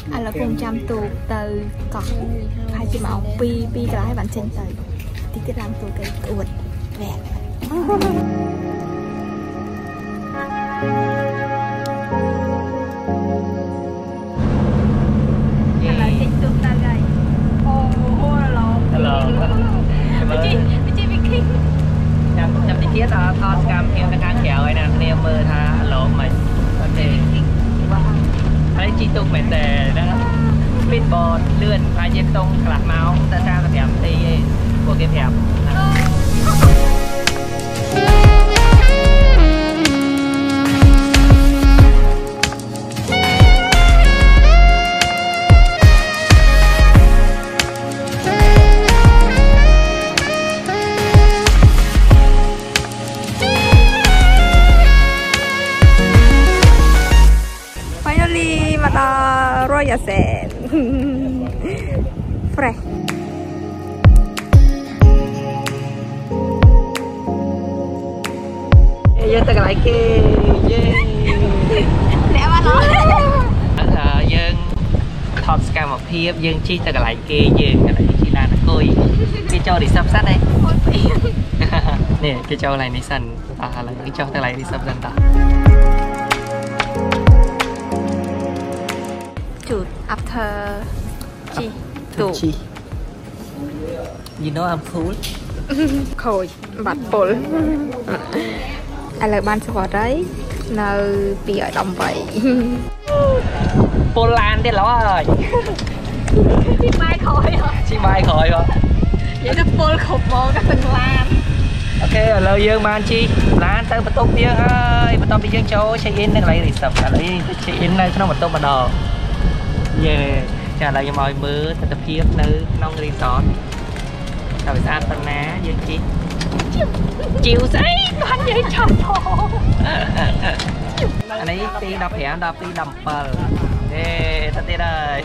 anh là cùng chăm tụ từ cọc hai chị mạo pi cả hai bạn trên tới thì cái làm tụ cái uột vẹt ทอดกามเพียงกลางแขวไอ้นั่นเนี่ยมือทาหลอมใหม่โอเคไอ้จีตุกเหม็นแต่นะครับปิดบอลเลื่อนพายเย็นตรงกลับเมาส์ตาจ้ากระแถมตีโปรแกรมแถม Royal Sand fresh เยอะแต่กระไรเกยเย้แล้วมาเนาะยังทอมสกายหมอกเพียบยังชี้แต่กระไรเกยยังกระไรชีลานะกุยcái châu đi sắp sát đây nè cái châu này ní sần là cái châuแต่ไรđi sắp dần ta after chi tụ you know I'm cool khôi bạch bol anh là ban sport đấy nơi bị ở đồng vậy Poland thế đó rồi chi bay khỏi rồi vậy nó pol khục bộ các từng lan ok lời dương man chi lan tới bắt tôm tiếng ơi bắt tôm đi dương châu check in đây lại đi sập lại check in đây nó bắt tôm bắt đầu yeah ចាឥឡូវខ្ញុំឲ្យមើលទស្សនវិជ្ជានៅក្នុងរីសតតែវាស្អាតប៉ុណ្ណាយើងជិះជីវស្អីបាននិយាយចាំផងអានេះទី15ដល់ទី17ទេទៅទៀតហើយ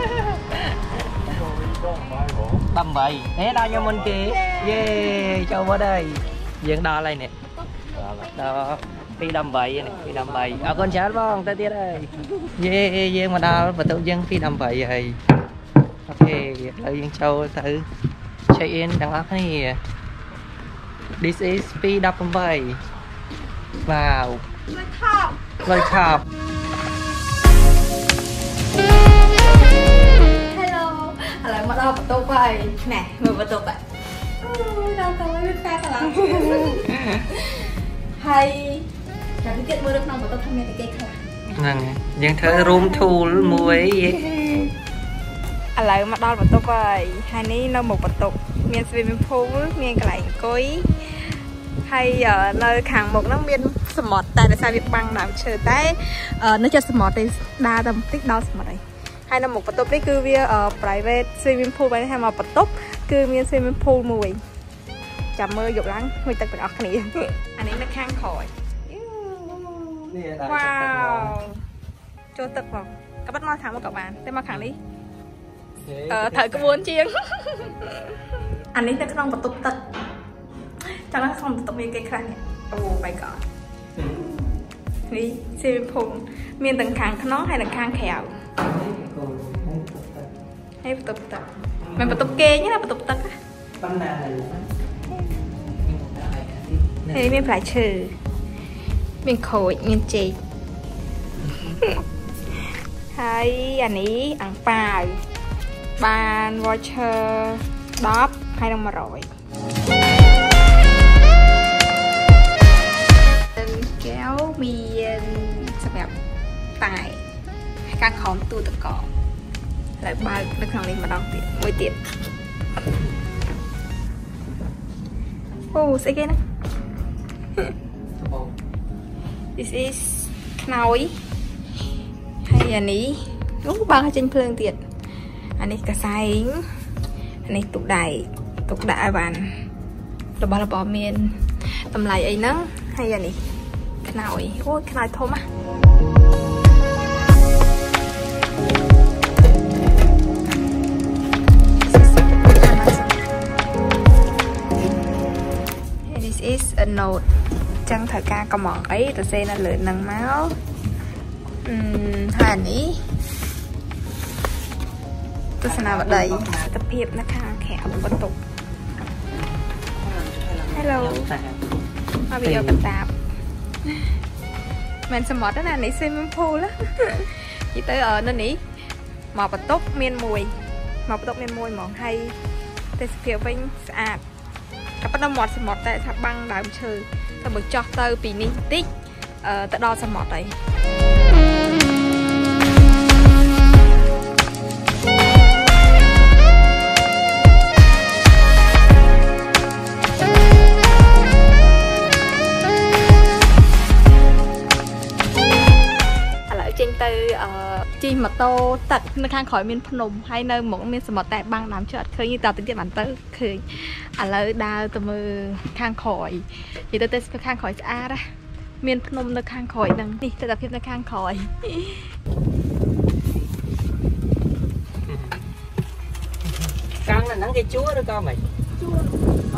18ទេដល់ខ្ញុំមុនគេយេចូលមកđâyយើងដល់ហើយនេះដល់ពី18នេះពី18អរគុណច្រើនបងទៅទៀតហើយយេយើងមកដល់បន្ទុកយើងពី18ហើយអូខេឥឡូវយើងចូលទៅ check in ទាំងអស់គ្នា this is ពី18 wow លុយខប់ hello ឥឡូវមកដល់បន្ទុកហើយណែមើលបន្ទុកហ្នឹងអូយដល់ទៅវាខ្សែកន្លងហើយតែទៀតមើលក្នុងបន្ទប់ថាមានតែគេខ្លះហ្នឹងយើងធ្វើ room tour មួយឥឡូវមកដល់បន្ទប់ហើយហើយនេះនៅមុខបន្ទប់មាន swimming pool មានកន្លែងអង្គុយហើយនៅខាងមុខហ្នឹងមានសមុទ្រតែដោយសារវាបាំងដើមឈើតែនៅចិត្តសមុទ្រទេដើរទៅបន្តិចដល់សមុទ្រហើយនៅមុខបន្ទប់នេះគឺវា private swimming pool បែរថាមកបន្ទប់គឺមាន swimming pool មួយចាំមើលយកឡើងមួយទឹកទាំងអស់គ្នាអានេះនៅខាងក្រោយវ៉ាវចូលទឹកផងក៏បាត់មកខាងមកក៏បានតែមកខាងនេះត្រូវក្បួនជាងអានេះនៅក្នុងបន្ទប់ទឹកចាំនៅក្នុងបន្ទប់មានគេខ្លះនេះអូ my god នេះ swimming pool មានទាំងខាងក្នុងហើយនិងខាងក្រៅហើយបន្ទប់ទឹកមិនបន្ទប់គេងណាបន្ទប់ទឹកប៉ុណ្ណាហើយមានផ្លែឈើមានក្រូចមានចេកហើយអានេះអាំងប៉ាវបាន voucher 10ហើយនឹង100កែវមានសម្រាប់តែការខំទូទឹកកកហើយបើកនៅក្នុងនេះម្ដងទៀតមួយទៀតអូស្អីគេណា this is ខ្នើយហើយអានេះអូបើចេញភ្លើងទៀតអានេះកសែងអានេះទុកដៃទុកដាក់ឲ្យបានរបស់មានតម្លៃអីហ្នឹងហើយអានេះខ្នើយអូយខ្នើយធំណាthis is a note ចឹងត្រូវការកំងអីទៅសេនៅលើនឹងមកហើយនេះទស្សនាវដ្ដីទភាពនៅខាងក្រៅបន្ទប់ Hello មកវីដេអូកតាបមិនសមុទ្រណានេះ swimming pool និយាយទៅនៅនេះមកបន្ទប់មានមួយហ្មងហើយទេសភាពវិញស្អាតតែប៉ុណ្ណឹងមាត់សមុទ្រតែថាបាំងដើមឈើតែបើចោះទៅពីនេះតិចទៅដល់សមុទ្រហើយ ជិះម៉ូតូទឹកនៅខាងក្រោយមានភ្នំហើយនៅមុខមានសមុទ្រតែបាំងដើមឈើអត់ឃើញតទៅទៀតបានទៅឃើញឥឡូវដើរទៅមើលខាងក្រោយនិយាយទៅខាងក្រោយស្អាតណាមានភ្នំនៅខាងក្រោយហ្នឹងនេះទស្សនភាពនៅខាងក្រោយកាំងហ្នឹងគេជួឬក៏មិនជួអូ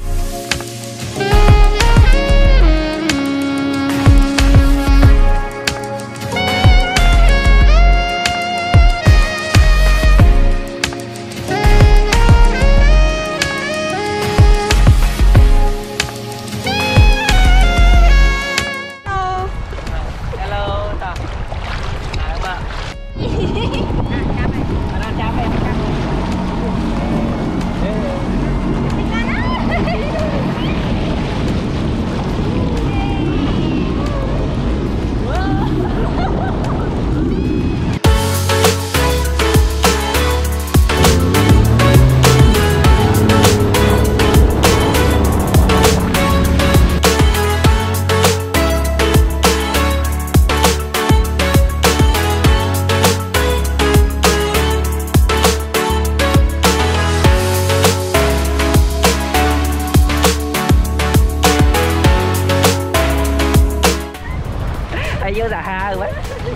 vô dạ ha rồi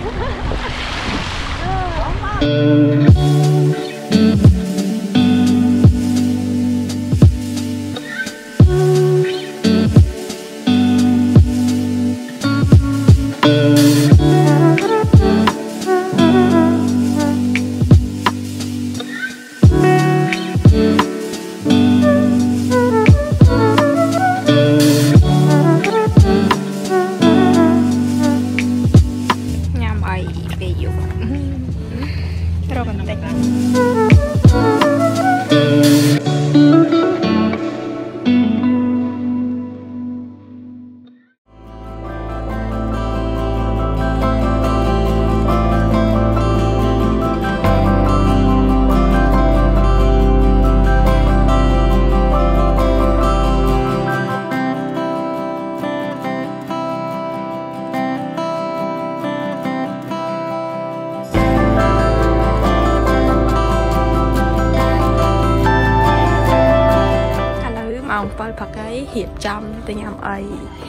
Bao phật ấy hiệp trăm tôi nhầm ấy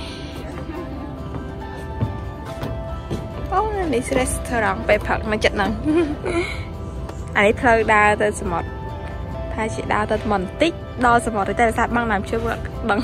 ô này restaurant bay phật mà chật nè anh thơ đa tới một hai chị đa tới mình tích đo số một tới sát băng làm chưa vợ bằng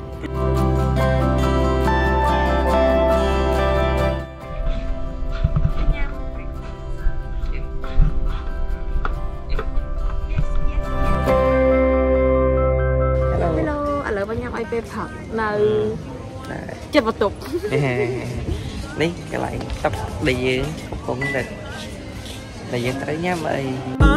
ไปผักในจับตุกนี่cái lại tóc đi dương cũng được là dương tới nhá mày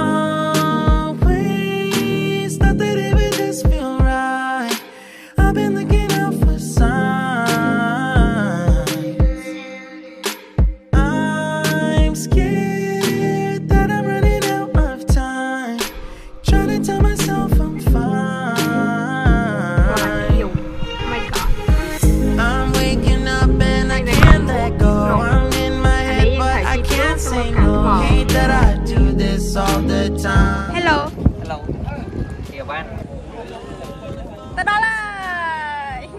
Hello. Hello. Chào bạn. Tới đó rồi.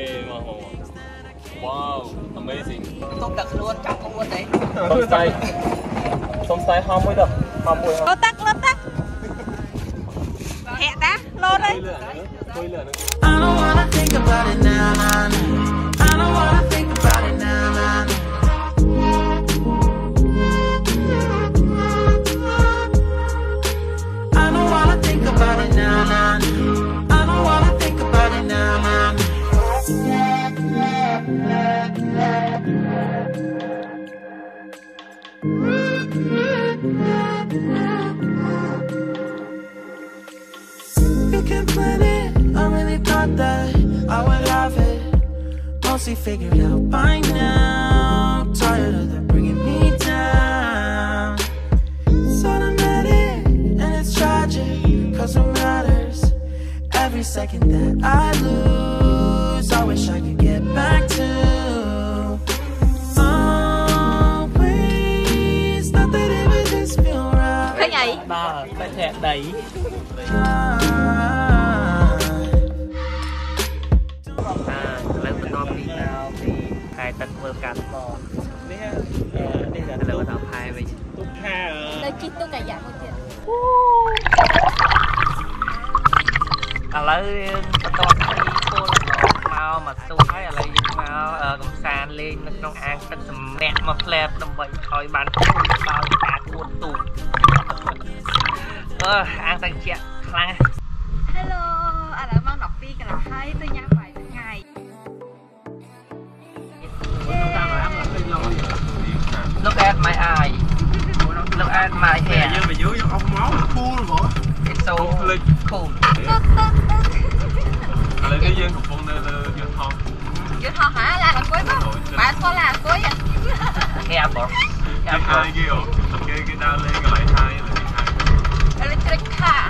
Wow, amazing. Không đặt luôn, chọc không luôn đấy. Xong tay hom mới được. Lô tắc. Hẹn đã, lô đây. I don't wanna think about it now. I don't wanna think about it now. You can plan it, I really thought that I would have it mostly figured out by now. Tired of them bringing me down. It's automatic and it's tragic, cause it matters. Every second that I lose, I wish I could get back to always. Not that it would just feel right. Cái gì? Đó, cái thẹn đấy. Lấy cái tôm đi nào thì hai tấn mưa cắn bò. Đây là cái tôm hai vậy. Túc ha. Đây chỉ tôi cài dạng một chuyện. ឥឡូវបន្តពីពលមកសួរឲ្យឥឡូវយើងមកកំសាន្តលេងនៅក្នុងអាងទឹកសម្រាកមកផ្លែដើម្បីឲ្យបានជួយដល់ការគួតទូអាងទឹកជាខ្លាំង Hello ឥឡូវមក12កន្លះហើយទៅញ៉ាំបាយថ្ងៃ Look at my eye. Look at my hair. It's so cool. ឥឡូវនេះយើងកំពុងនៅលើយន្តហោះយន្តហោះហ่าឡានអង្គុយមកបានស្គាល់ឡានអង្គុយ Airport. គេដើរលេងកន្លែងហើយ Electric car.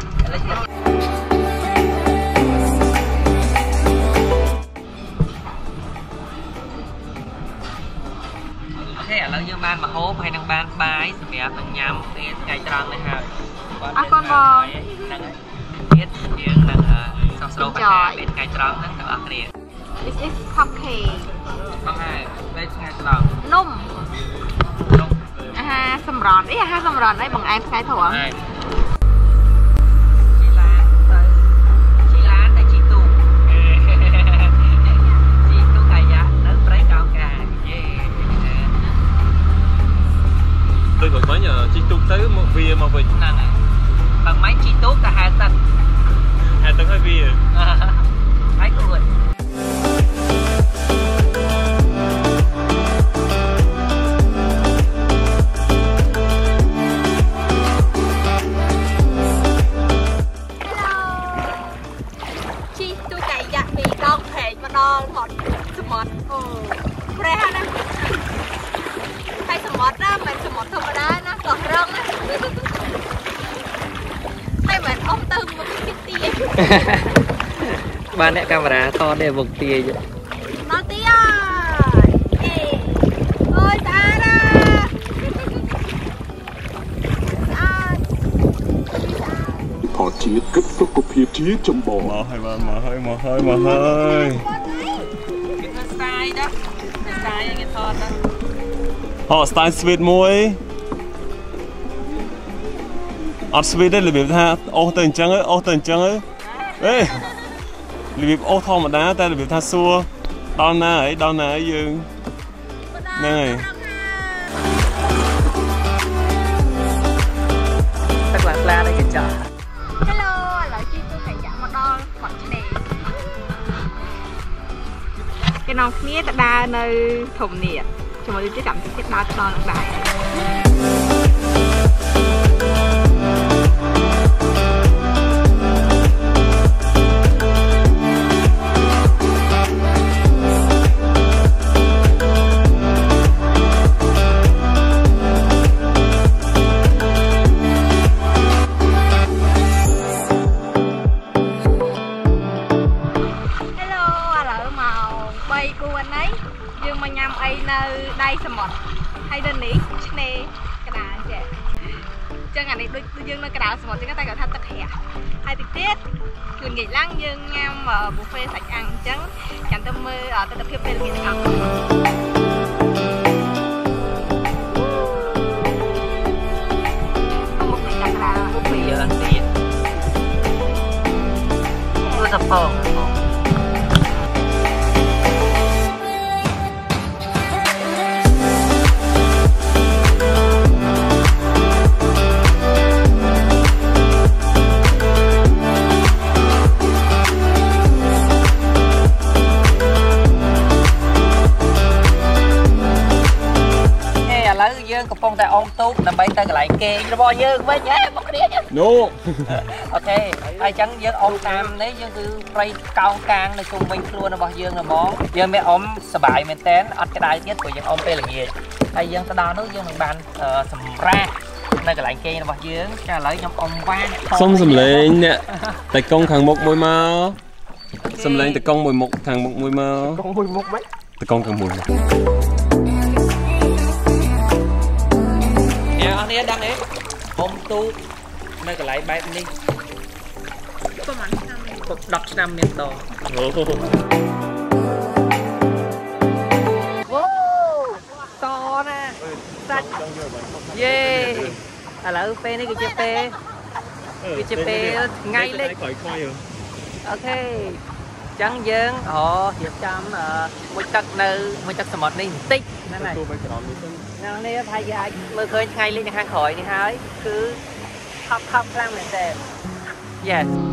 ឥឡូវយើងបានមកហូបហើយនឹងបានបាយសម្រាប់នឹងញ៉ាំពេលថ្ងៃត្រង់នេះហើយហ្នឹងទៀតយើងនឹងសោះស្រូបអាហារពេលថ្ងៃត្រង់ហ្នឹងទាំងអស់គ្នា This is cupcake. បងហើយពេលថ្ងៃត្រង់នំអាហារសម្រន់អីអាហារសម្រន់អីបងឯងថ្ងៃត្រង់ជីឡានតែជីទូជីទូកាយ៉ានៅព្រៃកោងកាយេដូចគាត់មិញជីទុកទៅមកវាមកវិញហ្នឹងហើយបើមិនជីទូទៅហែទឹកហែទឹកឲ្យវាហើយគួរជីទូកាយ៉ាពីកោងផែកមកដល់មាត់សមុទ្រអូប្រេះណាហើយសមុទ្រណាមិនសមុទ្រធម្មតាណាកោះរឹងណាហើយមិនអស់ទៅមកទីទីបានអ្នកកាមេរ៉ាថតនេះមុខទាយដល់ទីហើយអូយស្អាតណាស្អាតថតជាតិគិតសុខភាពជាចម្បងមកហើយមកហើយគេធ្វើស្ទាយណាស្ទាយឲ្យគេថតណាហោស្ទាយស្វីតមួយអត់ស្វីតទេរបៀបថាអូសទៅអញ្ចឹងអូសទៅអញ្ចឹងអេរបៀបអូសធម្មតាតែរបៀបថាសួរដល់ណាហើយយើងហ្នឹងហើយទឹកឡើងឡានឲ្យគេចាស់ Hello ឥឡូវជីទូកាយ៉ាមកដល់មាត់ឆ្នេរគេនាំគ្នាទៅដើរនៅធំនេះជាមួយទីកម្មទៀតដើរទៅដល់នឹងដែរ យើងមកញ៉ាំអីនៅដៃសមុទ្រហើយនៅនេះឆ្នេរកណ្ដាលចេះចឹងអានេះដូចយើងនៅកណ្ដាលសមុទ្រចឹងតែគាត់ថាទឹកហែហើយតិចទៀតគឺងាយឡើងយើងញ៉ាំប៊ូហ្វេសាច់អាំងអញ្ចឹងចាំទៅមើលទស្សនវិជ្ជាពេលល្ងាចទាំងអស់មកពីកណ្ដាលពីយើងទៀតធ្វើសពងយើង dương có phong tại ông tú nằm bay tay lại kê nó bò dương với nhé một cái nhé no ok ai chẳng dương ông tam đấy dương cứ bay cao càng này cùng mình luôn nó bò dương là món dương mẹ ông sờ bài mẹ tén ăn cái đai tiết của dương ông tê là gì ai dương ta đo nước dương mình bàn sầm ra nơi cái lạnh kê nó bò dương trả lấy trong ông vang xong sầm lên nè tại công thằng một mùi màu sầm lên tại công mùi một thằng một mùi màu con mùi một mấy tại công thằng mùi nè anh ấy đăng đấy ông tu nơi cái lại bay đi đọc năm miền tổ to nè sạch yeah là phê này cái chê ngay lên ok trắng dương hiệp trăm một tắc sầm mọt này tích này này thay ra mơ khơi ngay lên hàng khỏi đi hái cứ thắp thắp lang này đẹp yeah